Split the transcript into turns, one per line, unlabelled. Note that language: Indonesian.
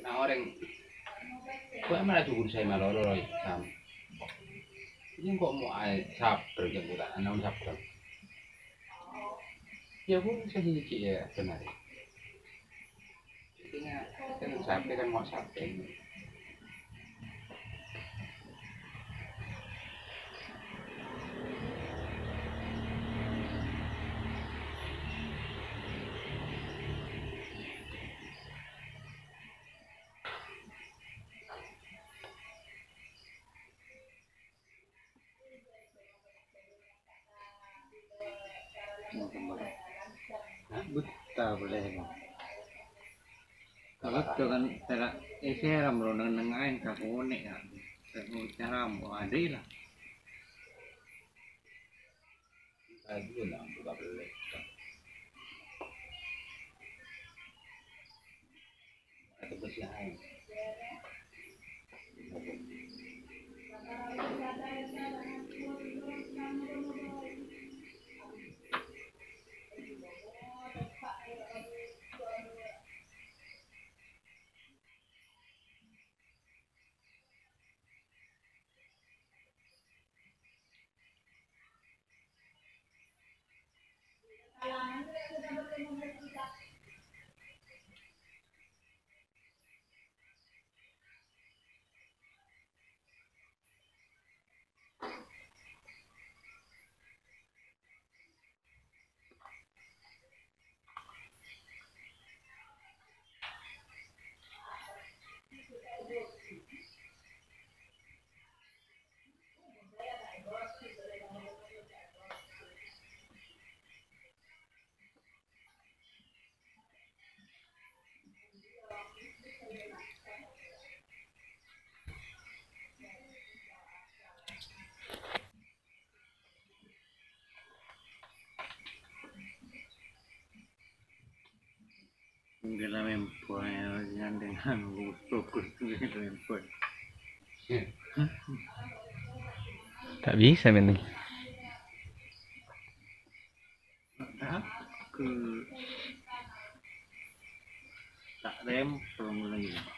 Nah orang kok mana cukur saya malah loroi sam. Ini kok mau sab kerja bukan anak sab kan. Ya pun sedikit ya benar. Intinya kan sampai kan mau sampai.
Buta boleh kan. Kalau dengan cara saya ramai nengahin kakone ya, saya cara mau ada lah.
Aduh nak buka beli. Atau bersihan.
Gila mempunyai dengan fokus gitu mempunyai.
Tak bisa men.
Ke tak rem belum lagi.